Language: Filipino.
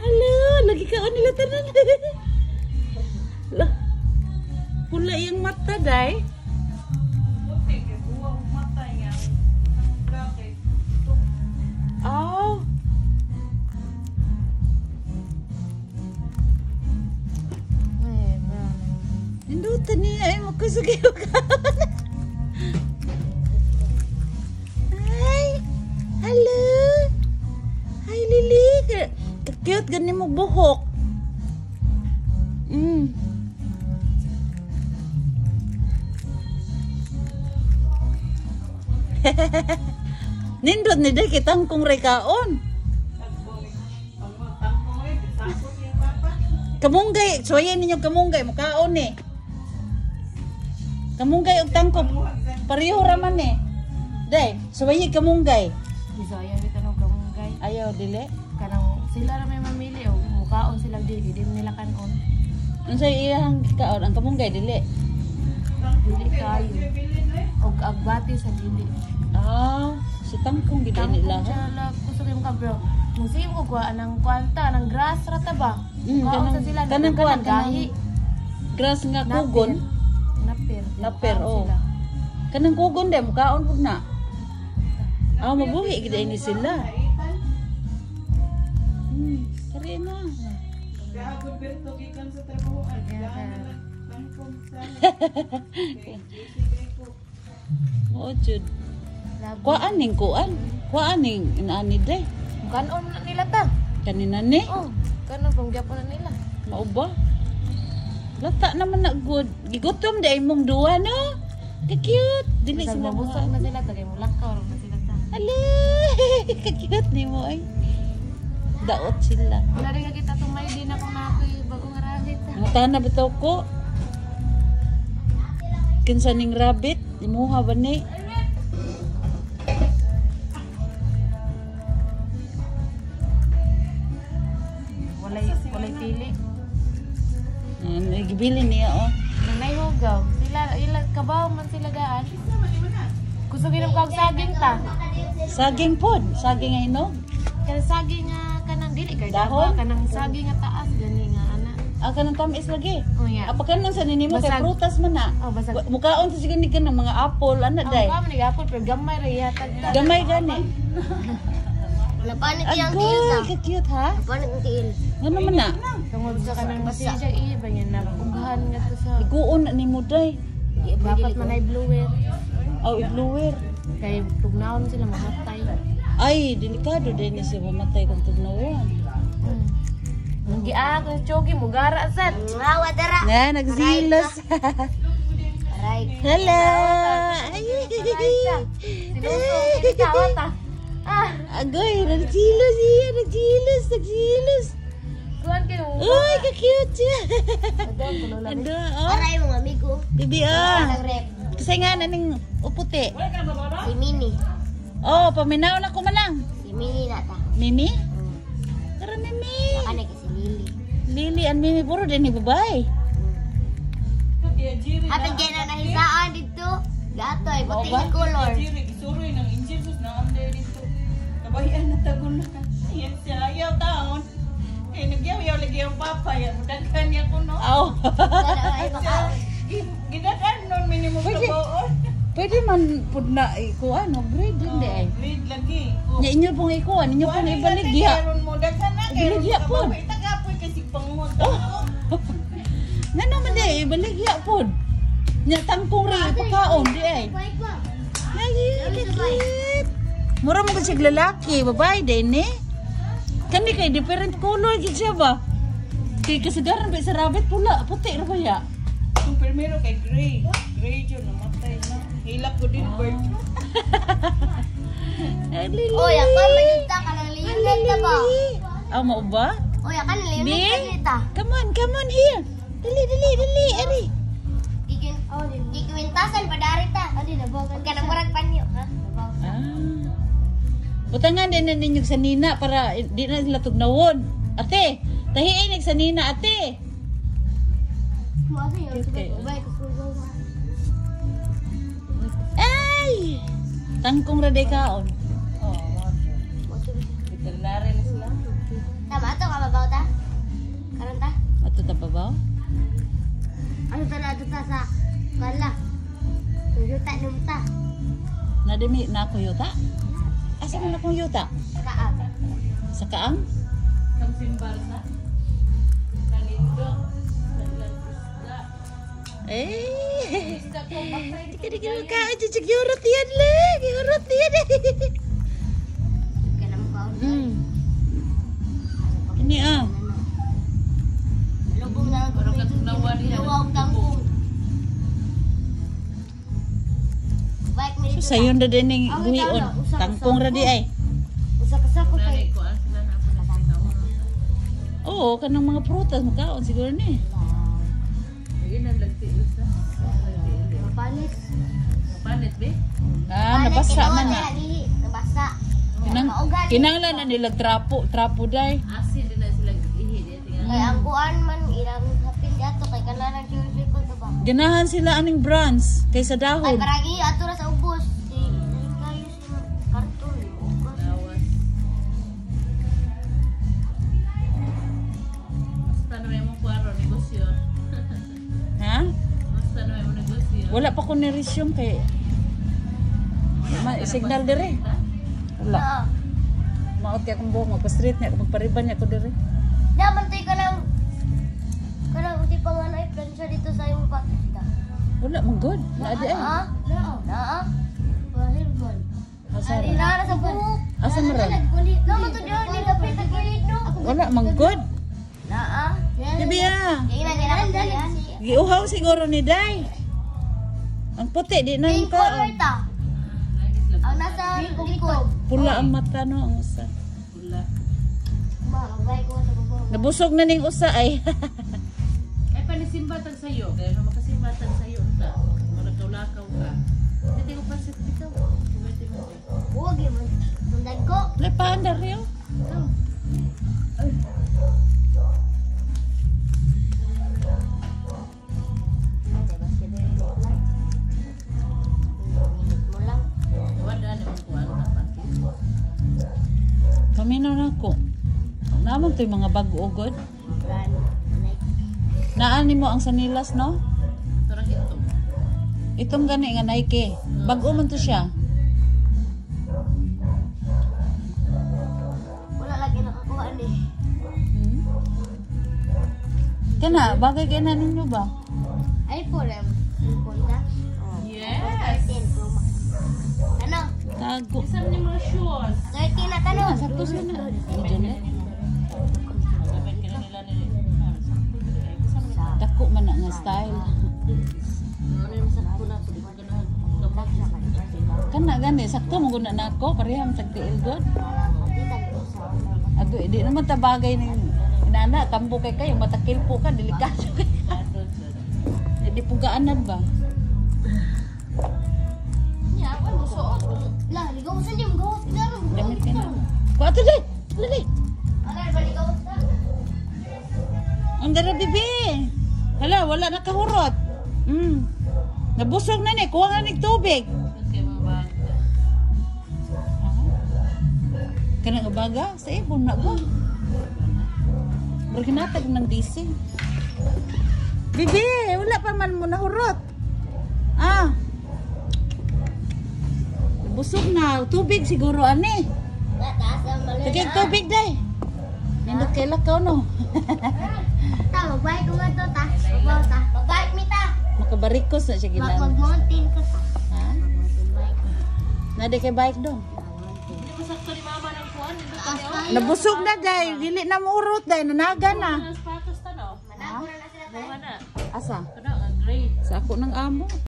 Hala, lagi ka nila tanan. Lah. Pula yung mata, day. Oh. Nindutan niya ay magkasugiyo ka. Hi. Hello. Hi, Lily. Cute gani mo buhok. Nindot ni day kitang kong rekaon. Kamunggay, suwayan ninyo kamunggay, mukaon eh. Kamunggay og tangkop. Pareho raman eh. Day, suwayi kamunggay. Bisaya kita ng kamunggay. Ayaw dili. Kanang sila ra may mamili o mukaon sila dili, di nila kanon. Unsay iyang kaon ang kamunggay dili. Dili kayo. Og agbati sa dili. Ah, si tangkong gid nila. Kusog yung ka bro. Musim ko kuha anang kwanta, anang grass rata ba? Mukaon sa sila. Kanang kuha gahi. Grass nga kugon. Napir, oh. Kanang kugon day mukaon pud na. Ah, mabuhi gid ini sila. Kare na. Gahapon Berto gikan sa trabahoan. Oh, jud. Kuan ning kuan. Kuan ning inaani day. Kanon nila ta. Kanina ni. Oh, kanon kung gyapon na nila. Mao ba? Lata naman na good. Gigutom day mong duwa no. Ka-cute. Dili Bisag sila mabusog na sila tagay mo lakaw na sila ta. Ala, ka-cute ni mo ay. Daot sila. Wala rin kita tumay din ako na ako bagong rabbit. Matahan na bitaw ko. Kinsa ning rabbit, imuha ba ni? Walay pili. Nagibili niya oh. Nanay hugaw. Sila kabaw man sila gaan. Gusto ginom kag saging ta. Saging pod, saging nga hinog. Kana saging nga kanang dili kay Dahon? kanang saging nga taas gani nga ana. Ah, kanang tamis lagi. Oh yeah. Apa kanang sa ninimo kay Basag. prutas man na. Oh basag. Mukaon sa sigani kanang mga apple ana day. Ang kami nagapon pero gamay ra yatag ta. Gamay gani. Lapanan iyang tiil Agoy, ta. ka-cute ha. Lapanan ang tiil. Ano man na? Tungod sa kanang masija iba nya na ughan nga to sa Iguon na nimo day. dapat man ay blower. Oh, iblower. Kay tugnaon sila mamatay. Ay, delikado din ni siya mamatay kung tugnawan. Ang giak ng chogi mo gara sad. Ngawa dara. Na, nagsilos. Aray. Hello! Ay, Sinuso kita wata. Ah, agoy, nagsilos siya, nagsilos. kuan kay mo. Uy, ka-cute siya. Adon kuno lang. Ado, oh. Aray mga amigo. Bibi, oh. Ang rep. Kasi nga na ning uputi. Si Mini. Oh, paminaw na ko manang. Si Mini na ta. Mimi? Tara, Mimi. Baka na kasi Lily. Lily and Mimi, puro din ni babae. Hatag dyan na nahisaan dito. Gato ay puti ba? yung color. Isuroy ng injil sus na amday dito. Kabayan na tagon na. Yan siya ayaw taon. Eh nagyaw-yaw lagi ang papa yan. Daghan niya ko no. Aw. Sana ay baka. Gidadaan nun minimum Pwede. trabahoon. Pwede man pud na ikuan, no? Grade hindi ay. Read lagi. Nya inyo pong ikuan, inyo pong ibaligya. Karon mo daghan na Ibaligya po. Tagapoy kasi panguhon. Ngano man di ibaligya pod. Nya tangkong ri pagkaon di ay. Lagi kakit. Mura mo kasi lalaki, babae din eh. Kani kay different color gid siya ba? Kay kasagaran ba sa rabbit pula, puti ra ba ya? Yung primero kay Gray. Gray yun, namatay na. Hilak ko din, bird. Ay, Lily. Oy, ako magigta ka ng liulit na ba? Ah, mo ba? Oy, ako ng liulit Bi? ka kita. Come on here. Dali, ari. Gikwintasan pa dari ta. Adi na ba? Huwag ka nang murag panyo, ha? Ah. Butangan din na ninyo sa nina para di na sila tugnawon. Ate, tahiinig sa nina, ate. Masa yun, Okay. subay ko sugaw. Ay! Tangkong raday kaon. Oh, Masa yun. Bitalare na sila. Tama ito ka mabaw ta? numta. Nadimi na ako yuta. Asa man akong yuta? Kaag. Sa kaang? Kamsimbar sa. Kalindo. Kalilan isda. Eh. Isda ko bakay. Dikit ka jijik yurut yan le. Yurut yan. Kanam kaon. Ini ah. Lubong na Pero katunawa niya. Luwag tangkong. Baik mi So dito. sayon na din ng buhion. Tangkong ra di ay. Usa-usa ko kay. Nani ko ang sila na ako nagtinawa. Oo, kanang mga prutas makaon siguro ni. Ayun ang lagtiis na. Panis. Kapanit be? Ah, nabasa man na. Nabasa. Kinanglan na nila trapo day. Asin din na sila ihi. Kay ang kuan man ilang hapit ato kay kanang circle to ba. Ganahan sila aning brands kaysa Ay dahon. karagi ato ra sa ubos. Kayo sa karton. Lawas. Basta na may mong kuwaro, negosyo. Ha? Basta na may mong negosyo. Wala pa ko ni resume kay signal dire. Wala. Oo. Maot kay akong buhok magpa-street niya, magpariban niya ko dire. Daman tay kanang uti panganay plan siya dito sa imong pakita. Wala man good. Na di ay. Naa. Bahil gol. Asa ra? Inara sa buhok. Asa man ra? Naman to diyan ni kapit sa gilid no. Wala man good. Naa. Dibi ah. Kaya na Giuhaw siguro ni day. Ang puti di na yung Pink color kaon. ta. Ang nasa likod. Pula ang mata no ang usa. Pula. Magbay ko sa buhok. Nabusog na ning usa ay. Ay panisimbatan sa'yo. Kaya nung makasimbatan sa'yo. Malakaw-lakaw ka. Hindi ko pansit bitaw. Kumete mo. Huwag yun. Tundag ko. Lepaan na rin. Mo lang. Wala naman kuwaro na pansit. Kami na ako. Naman to yung mga bago-ugod. Brand. Naan mo ang sanilas no? Turang ito. Itong gani nga Nike. Bago man to siya. Wala lagi nakakuha ni. Kana, bagay kay na ninyo ba? iPhone em. Punta. Yes! 13 Pro Max. Ano? Tago. Isang ni mga shoes. 13 na tanong. Sakto siya na. Diyan na. Magabit ka na nila nila. Dako man na nga style. Ano yung sakto na po. Di ko ganahan. Kapag Kana gani, sakto mo guna na ako. Pareham tagtiil god. Ago, di naman tabagay ni inana. Tambo kay kayo, matakil po ka, delikado kay ka. Hindi pugaanan ba? Niya, ako gusuot. Lah, ligaw sa niyo, gawat pinaro. Damit ka na. Kuha ito di! Dali! Agar baligaw sa. Ang dara bibi! Hala, wala na kahurot. Nabusog na ni, kuha nga nig tubig. kay mga baga. Kana nga baga, sa ibon na ba? Pero hinatag ng DC. Bibi, wala pa man mo nahurot. Ah. Busog na, tubig siguro ani. Taas ang mali. Tagay tubig day. Nindot kay lakaw no. Ta, magbay ko nga to, ta. Mabaw ta. Magbay mi ta. Makabarikos na siya ginan. Mag-mountain ka ta. Ha? Mag-mountain bike. Nade kay bike dong. Hindi ko sakto ni mama ng kuwan. Hindi ko Taas Nabusog na day, dili na maurot day, nanaga na. na sapatos tanaw. Manago na sila. Buha na. Asa? Kada ang gray. Sa ako ng amo.